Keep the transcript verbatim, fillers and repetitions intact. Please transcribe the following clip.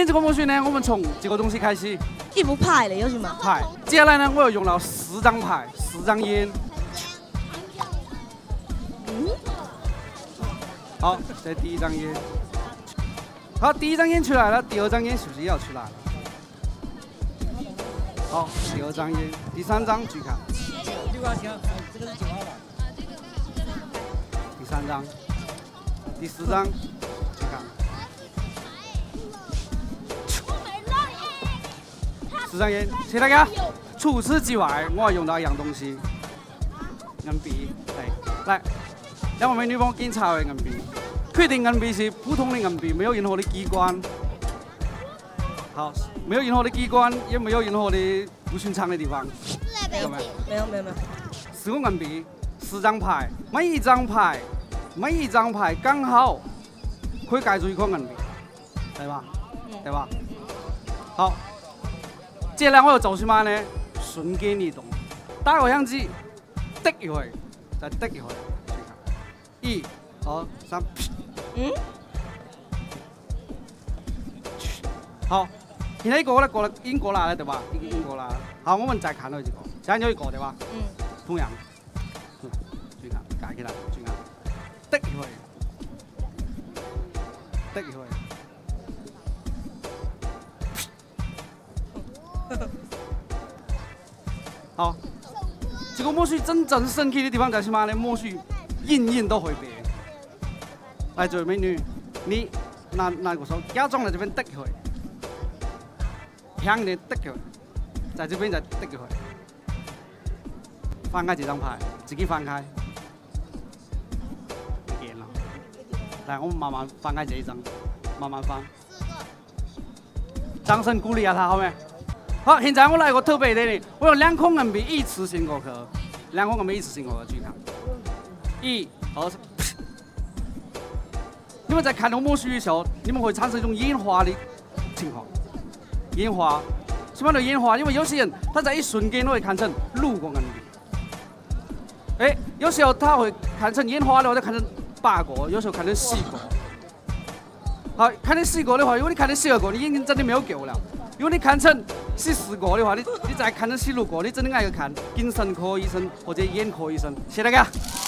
天这个魔术呢，我们从这个东西开始。 一副牌嚟，有什么？ 牌。接下来呢，我要用到四张牌，四张烟。嗯。好，这第一张烟。好，第一张烟出来了，第二张烟是不是也要出来了？好，第二张烟，第三张去看。这个是九号了。第三张，第四张去看。 四张烟，谢谢大家。除此之外，我还用到一样东西，硬币。对，来，两位美女帮我检查下硬币，确定硬币是普通的硬币，没有任何的机关。好，没有任何的机关，也没有任何的不寻常的地方。有没有？ 没有，没有，没有。 四个硬币，四张牌，每一张牌，每一张牌刚好可以盖住一颗硬币，对吧？对吧？好。 接下来我要做什么呢？瞬间移动，打个响指，滴一回，再滴一回。一、二、三，嗯。好，现在一个呢过了，已经过来了，对吧？已经过来了。好，我们再看到一个，现在有一个，对吧？嗯。同样，注意看，盖起来，注意看，滴一回，滴一回。 好，这个魔术真正神奇的地方在什么呢？魔术人人都会背。来，这位美女，你拿拿个手，假装在这边滴一回，向你滴一回，在这边再滴一回，翻开这张牌，自己翻开，不见了。来，我们慢慢翻开这一张，慢慢翻。掌声鼓励下他，好没？ 好，现在我来个特别的，我用两颗硬币一次性过去，两颗硬币一次性过去，注意看，一、二、三。你们在看到魔术的时候，你们会产生一种眼花的情况。眼花，什么叫眼花？因为有些人他在一瞬间都会看成六个硬币，哎，有时候他会看成眼花的话，就看成八个，有时候看成十个。好，看成十个的话，如果你看成十二个，你眼睛真的没有救了。 如果你看成十四个的话，你你再看成十六个，你真的爱去看精神科医生或者眼科医生。谢谢大家。